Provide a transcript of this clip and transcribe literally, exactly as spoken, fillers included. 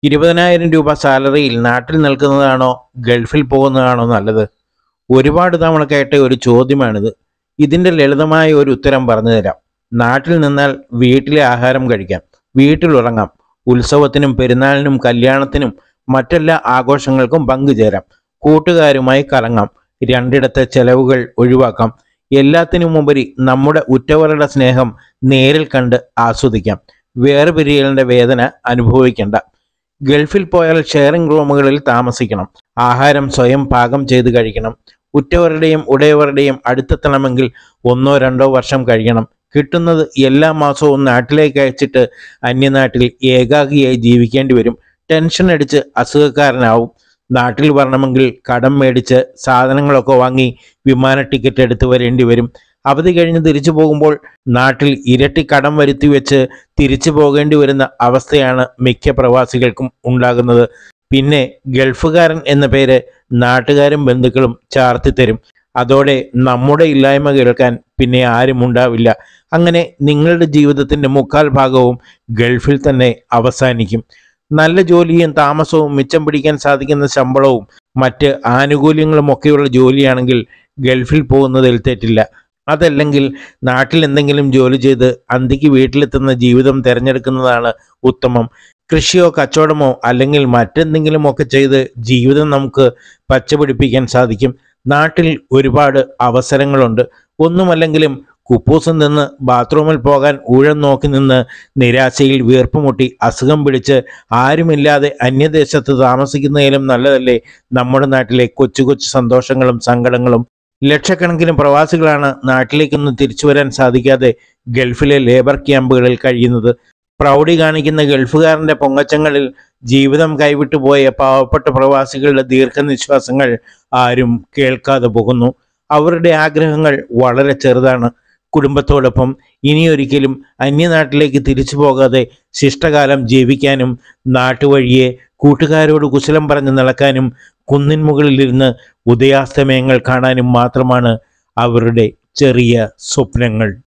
ഇരുപതിനായിരം രൂപ സാലറിയിൽ നാട്ടിൽ നിൽക്കുന്നതാണോ ഗൾഫിൽ പോകുന്നതാണോ നല്ലത്? ഒരുപാട് തവണ കേട്ട ഒരു ചോദ്യമാണിത്. ഇതിൻ്റെ ലളിതമായ ഒരു ഉത്തരം പറഞ്ഞു തരാം. നാട്ടിൽ നിന്നാൽ വീട്ടിലെ ആഹാരം കഴിക്കാം, വീട്ടിലുറങ്ങാം, ഉത്സവത്തിനും പെരുന്നാളിനും കല്യാണത്തിനും മറ്റെല്ലാ ആഘോഷങ്ങൾക്കും പങ്കുചേരാം, കൂട്ടുകാരുമായി കറങ്ങാം, രണ്ടിടത്തെ ചെലവുകൾ ഒഴിവാക്കാം, എല്ലാത്തിനുമുപരി നമ്മുടെ ഉറ്റവരുടെ സ്നേഹം നേരിൽ കണ്ട് ആസ്വദിക്കാം, വേർപിരിയലിൻ്റെ വേദന അനുഭവിക്കേണ്ട. ഗൾഫിൽ പോയാൽ ഷെയറിംഗ് റൂമുകളിൽ താമസിക്കണം, ആഹാരം സ്വയം പാകം ചെയ്ത് കഴിക്കണം, ഉറ്റവരുടെയും ഉടയവരുടെയും അടുത്തെത്തണമെങ്കിൽ ഒന്നോ രണ്ടോ വർഷം കഴിയണം, കിട്ടുന്നത് എല്ലാ മാസവും നാട്ടിലേക്ക് അയച്ചിട്ട് അന്യനാട്ടിൽ ഏകാഗിയായി ജീവിക്കേണ്ടി വരും, ടെൻഷൻ അടിച്ച് അസുഖക്കാരനാവും, നാട്ടിൽ വരണമെങ്കിൽ കടം മേടിച്ച് സാധനങ്ങളൊക്കെ വാങ്ങി വിമാന ടിക്കറ്റ് എടുത്ത് വരേണ്ടി വരും, അവധി കഴിഞ്ഞ് തിരിച്ചു പോകുമ്പോൾ നാട്ടിൽ ഇരട്ടി കടം വരുത്തി വെച്ച് തിരിച്ചു പോകേണ്ടി വരുന്ന അവസ്ഥയാണ് മിക്ക പ്രവാസികൾക്കും ഉണ്ടാകുന്നത്. പിന്നെ ഗൾഫുകാരൻ എന്ന പേര് നാട്ടുകാരും ബന്ധുക്കളും ചാർത്തിത്തരും. അതോടെ നമ്മുടെ ഇല്ലായ്മ കേൾക്കാൻ പിന്നെ ആരും ഉണ്ടാവില്ല. അങ്ങനെ നിങ്ങളുടെ ജീവിതത്തിൻ്റെ മുക്കാൽ ഭാഗവും ഗൾഫിൽ തന്നെ അവസാനിക്കും. നല്ല ജോലിയും താമസവും മിച്ചം പിടിക്കാൻ സാധിക്കുന്ന ശമ്പളവും മറ്റ് ആനുകൂല്യങ്ങളും ഒക്കെയുള്ള ജോലിയാണെങ്കിൽ ഗൾഫിൽ പോകുന്നതിൽ തെറ്റില്ല. അതല്ലെങ്കിൽ നാട്ടിൽ എന്തെങ്കിലും ജോലി ചെയ്ത് അന്തിക്ക് വീട്ടിലെത്തുന്ന ജീവിതം തിരഞ്ഞെടുക്കുന്നതാണ് ഉത്തമം. കൃഷിയോ കച്ചവടമോ അല്ലെങ്കിൽ മറ്റെന്തെങ്കിലുമൊക്കെ ചെയ്ത് ജീവിതം നമുക്ക് പച്ചപിടിപ്പിക്കാൻ സാധിക്കും. നാട്ടിൽ ഒരുപാട് അവസരങ്ങളുണ്ട്. ഒന്നുമല്ലെങ്കിലും കുപ്പൂസം നിന്ന് ബാത്റൂമിൽ പോകാൻ ഊഴം നോക്കി നിന്ന് നിരാശയിൽ വീർപ്പുമുട്ടി അസുഖം പിടിച്ച് ആരുമില്ലാതെ അന്യദേശത്ത് താമസിക്കുന്നതിലും നല്ലതല്ലേ നമ്മുടെ നാട്ടിലെ കൊച്ചു കൊച്ചു സന്തോഷങ്ങളും സങ്കടങ്ങളും. ലക്ഷക്കണക്കിന് പ്രവാസികളാണ് നാട്ടിലേക്കൊന്നും തിരിച്ചു വരാൻ സാധിക്കാതെ ഗൾഫിലെ ലേബർ ക്യാമ്പുകളിൽ കഴിയുന്നത്. പ്രൗഢി കാണിക്കുന്ന ഗൾഫുകാരൻ്റെ പൊങ്ങച്ചങ്ങളിൽ ജീവിതം കൈവിട്ടു പോയ പാവപ്പെട്ട പ്രവാസികളുടെ ദീർഘനിശ്വാസങ്ങൾ ആരും കേൾക്കാതെ പോകുന്നു. അവരുടെ ആഗ്രഹങ്ങൾ വളരെ ചെറുതാണ്. കുടുംബത്തോടൊപ്പം ഇനിയൊരിക്കലും അന്യനാട്ടിലേക്ക് തിരിച്ചു പോകാതെ ശിഷ്ടകാലം ജീവിക്കാനും നാട്ടുവഴിയെ കൂട്ടുകാരോട് കുശലം പറഞ്ഞ് നടക്കാനും കുന്നിൻ മുകളിലിരുന്ന് ഉദയാസ്തമയങ്ങൾ കാണാനും മാത്രമാണ് അവരുടെ ചെറിയ സ്വപ്നങ്ങൾ.